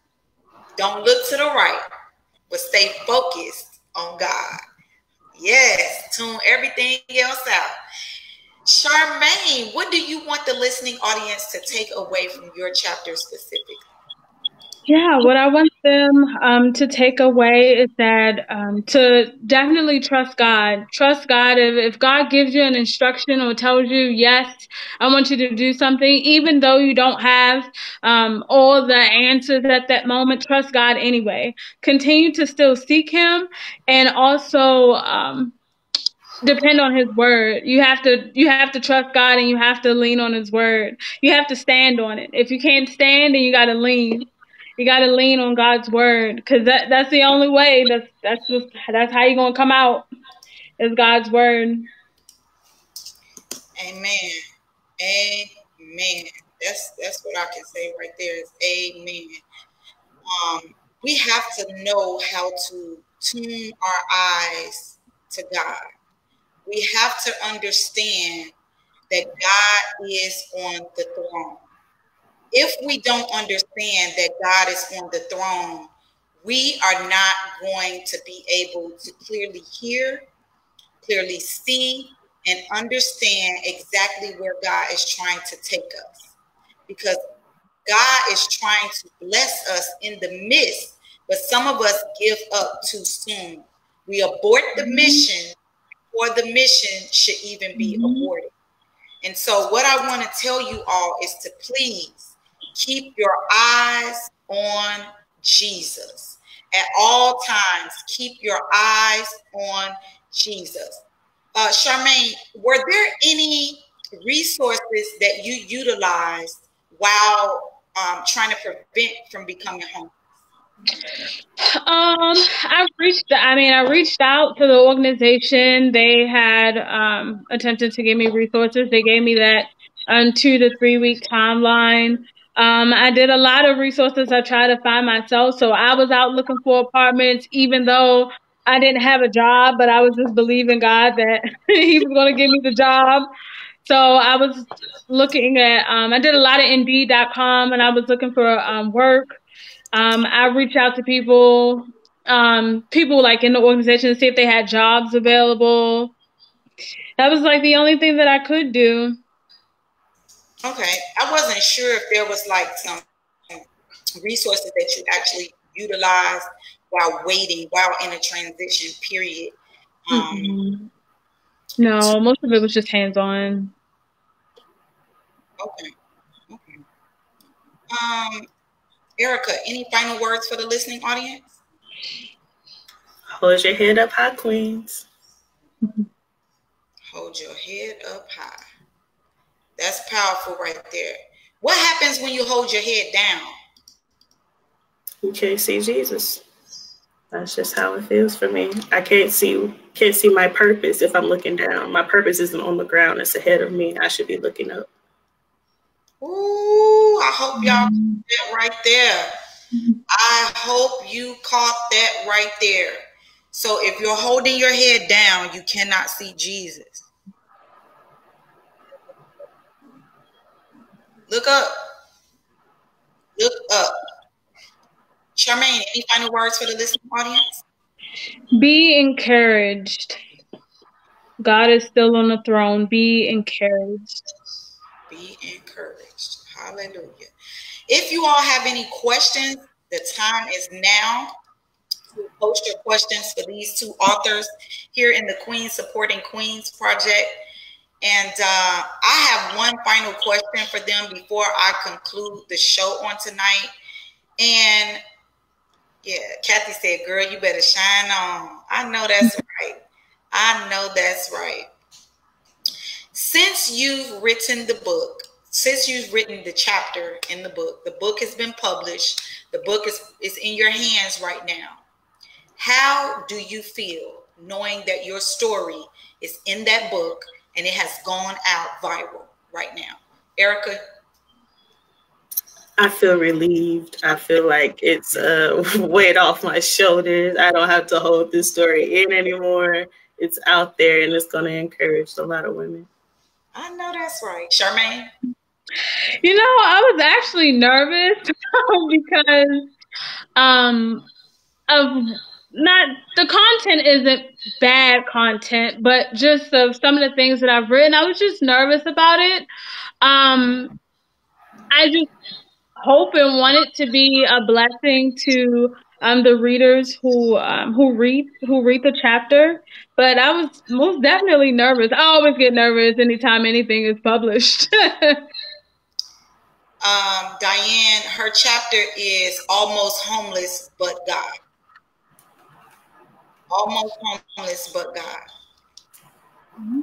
[SPEAKER 2] Don't look to the right, but stay focused on God. Yes. Tune everything else out. Charmaine, what do you want the listening audience to take away from your chapter specifically?
[SPEAKER 1] Yeah, what I want them um, to take away is that um, to definitely trust God. Trust God. If, if God gives you an instruction or tells you, yes, I want you to do something, even though you don't have um, all the answers at that moment, trust God anyway. Continue to still seek him, and also um, depend on his word. You have to you have to trust God, and you have to lean on his word. You have to stand on it. If you can't stand, then you got to lean. You got to lean on God's word, because that, that's the only way. That's that's just, that's how you're going to come out, is God's word.
[SPEAKER 2] Amen. Amen. That's that's what I can say right there is amen. Um, we have to know how to tune our eyes to God. We have to understand that God is on the throne. If we don't understand that God is on the throne, we are not going to be able to clearly hear, clearly see, and understand exactly where God is trying to take us. Because God is trying to bless us in the midst, but some of us give up too soon. We abort the mission, or the mission should even be aborted. And so what I want to tell you all is to please keep your eyes on Jesus. At all times, keep your eyes on Jesus. Uh, Charmaine, were there any resources that you utilized while um, trying to prevent from becoming homeless?
[SPEAKER 1] Um, I reached, I mean, I reached out to the organization. They had um, attempted to give me resources. They gave me that um, two to three week timeline. Um, I did a lot of resources I tried to find myself. So I was out looking for apartments, even though I didn't have a job, but I was just believing God that he was going to give me the job. So I was looking at, um, I did a lot of Indeed dot com, and I was looking for um, work. Um, I reached out to people, um, people like in the organization to see if they had jobs available. That was like the only thing that I could do.
[SPEAKER 2] Okay. I wasn't sure if there was like some resources that you actually utilize while waiting, while in a transition period. Um,
[SPEAKER 1] Mm-mm. No, most of it was just hands-on.
[SPEAKER 2] okay. Okay. Um, Erica, any final words for the listening audience?
[SPEAKER 3] Hold your head up high, queens.
[SPEAKER 2] Hold your head up high. That's powerful right there. What happens when you hold your head down?
[SPEAKER 3] You can't see Jesus. That's just how it feels for me. I can't see can't see my purpose if I'm looking down. My purpose isn't on the ground. It's ahead of me. I should be looking up.
[SPEAKER 2] Ooh, I hope y'all caught that right there. I hope you caught that right there. So if you're holding your head down, you cannot see Jesus. Look up. Look up. Charmaine, any final words for the listening audience?
[SPEAKER 1] Be encouraged. God is still on the throne. Be encouraged.
[SPEAKER 2] Be encouraged. Hallelujah. If you all have any questions, the time is now to post your questions for these two authors here in the Queens Supporting Queens Project. And uh, I have one final question for them before I conclude the show on tonight. And yeah, Kathy said, girl, you better shine on. I know that's right. I know that's right. Since you've written the book, since you've written the chapter in the book, the book has been published, the book is, is in your hands right now. How do you feel knowing that your story is in that book and it has gone out viral right now? Erica?
[SPEAKER 3] I feel relieved. I feel like it's a weight off my shoulders. I don't have to hold this story in anymore. It's out there and it's going to encourage a lot of women.
[SPEAKER 2] I know that's right. Charmaine?
[SPEAKER 1] You know, I was actually nervous because um, of not the content isn't bad content, but just of some of the things that I've written, I was just nervous about it. Um, I just hope and want it to be a blessing to um, the readers who um, who read who read the chapter. But I was most definitely nervous. I always get nervous anytime anything is published.
[SPEAKER 2] um, Diane, her chapter is Almost Homeless But God. Almost Homeless But God. Mm-hmm.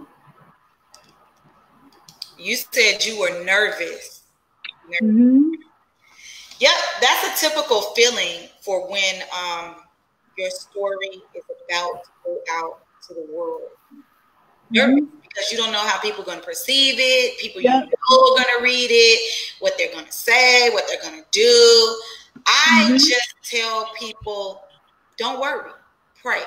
[SPEAKER 2] You said you were nervous. nervous. Mm-hmm. Yep, that's a typical feeling for when um, your story is about to go out to the world. Nervous mm-hmm. because you don't know how people are going to perceive it, people yep. you know are going to read it, what they're going to say, what they're going to do. I mm-hmm. just tell people, don't worry, pray.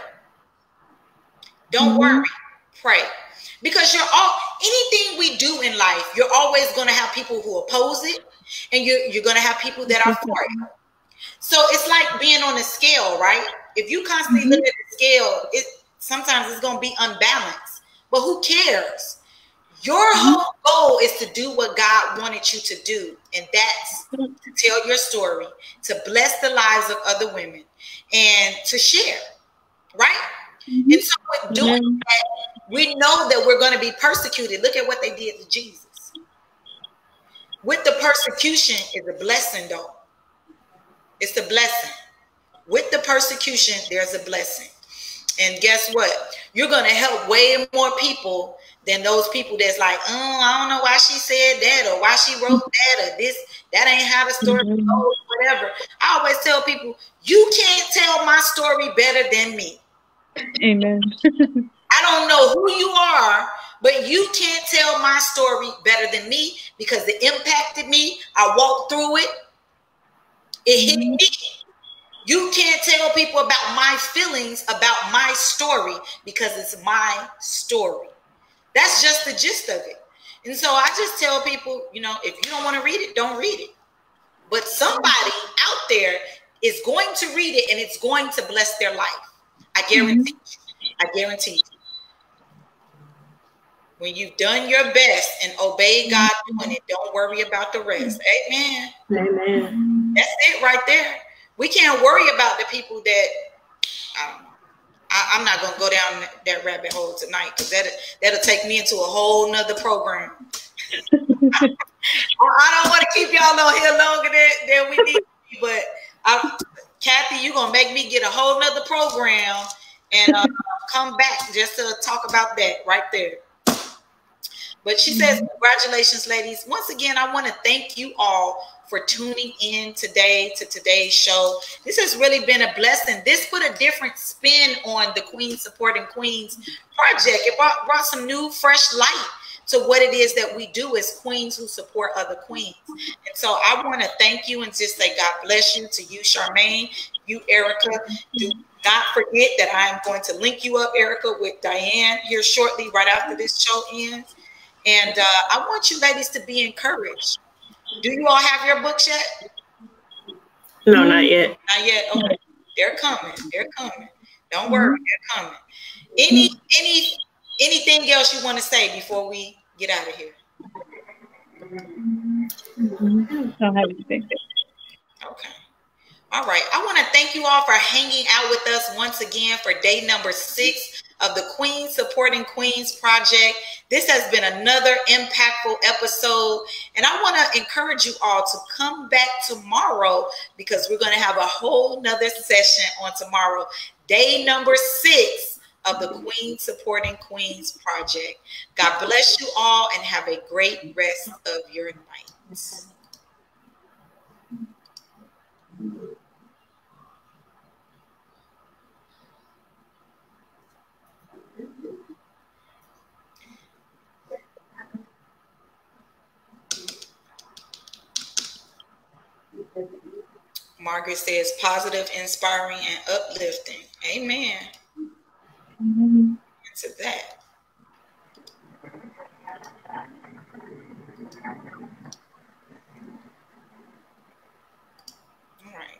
[SPEAKER 2] Don't mm-hmm. worry, pray. Because you're all anything we do in life, you're always going to have people who oppose it. And you're, you're going to have people that are for it. So it's like being on a scale, right? If you constantly mm-hmm. look at the scale, it sometimes it's going to be unbalanced. But who cares? Your mm-hmm. whole goal is to do what God wanted you to do. And that's to tell your story, to bless the lives of other women, and to share, right? Mm-hmm. And so with doing mm-hmm. that, we know that we're going to be persecuted. Look at what they did to Jesus. With the persecution is a blessing, though. It's a blessing. With the persecution, there's a blessing. And guess what? You're going to help way more people than those people that's like, oh, I don't know why she said that or why she wrote that or this. That ain't how the story mm-hmm. goes, whatever. I always tell people, you can't tell my story better than me.
[SPEAKER 1] Amen.
[SPEAKER 2] I don't know who you are, but you can't tell my story better than me because it impacted me. I walked through it. It hit me. You can't tell people about my feelings, about my story, because it's my story. That's just the gist of it. And so I just tell people, you know, if you don't want to read it, don't read it. But somebody out there is going to read it and it's going to bless their life. I guarantee you. I guarantee you. When you've done your best and obeyed God doing it, don't worry about the rest. Amen.
[SPEAKER 3] Amen.
[SPEAKER 2] That's it right there. We can't worry about the people that, I don't know. I, I'm not going to go down that rabbit hole tonight because that, that'll take me into a whole nother program. I, I don't want to keep y'all on here longer than, than we need, but I, Kathy, you're going to make me get a whole nother program and uh, come back just to talk about that right there. But she says, congratulations, ladies. Once again, I want to thank you all for tuning in today to today's show. This has really been a blessing. This put a different spin on the Queens Supporting Queens project. It brought, brought some new, fresh light to what it is that we do as queens who support other queens. And so I want to thank you and just say God bless you, to you, Charmaine, you, Erica. Do not forget that I am going to link you up, Erica, with Diane here shortly, right after this show ends. And uh, I want you ladies to be encouraged. Do you all have your books yet?
[SPEAKER 3] No, not yet.
[SPEAKER 2] Not yet. Okay. They're coming. They're coming. Don't worry. They're coming. Any, any, anything else you want to say before we get out of here?
[SPEAKER 1] Don't have anything.
[SPEAKER 2] Okay. All right. I want to thank you all for hanging out with us once again for day number six of the Queens Supporting Queens project. This has been another impactful episode, and I want to encourage you all to come back tomorrow because we're going to have a whole nother session on tomorrow, day number six of the Queens Supporting Queens project. God bless you all and have a great rest of your night. Margaret says positive, inspiring, and uplifting. Amen. Mm-hmm. To that. All right.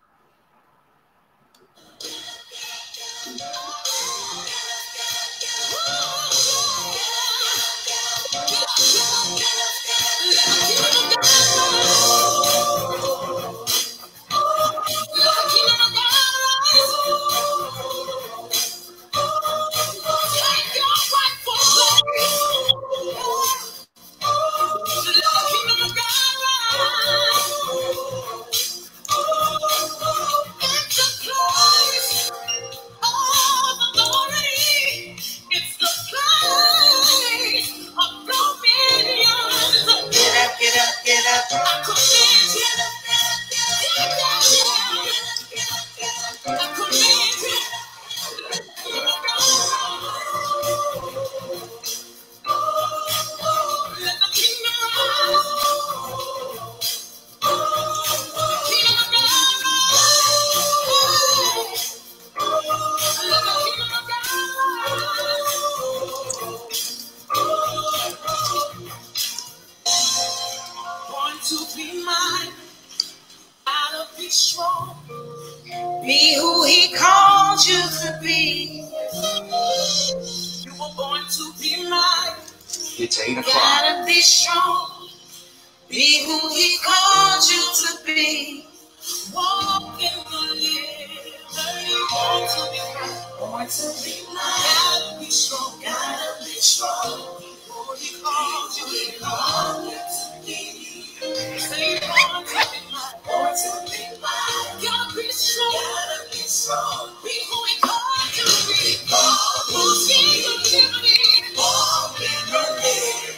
[SPEAKER 2] Be who he called you to be. You were born to be mine. It's eight o'clock. Gotta be strong. Be who he called you to be. Walk in the liberty. Born to be mine. Born to be mine. Gotta be strong. Gotta be strong. Who he called you, he called you to be. Say born to be mine. Born to be mine. Gotta be strong. Gotta be strong. Be who he called you to be. Who's in the liberty? Walk in the liberty.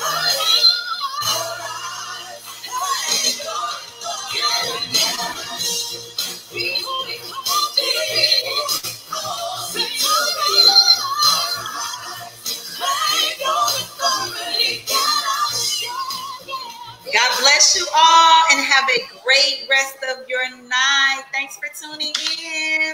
[SPEAKER 2] Be who he called you to be. Say God bless you all and have a great rest of your night. Thanks for tuning in.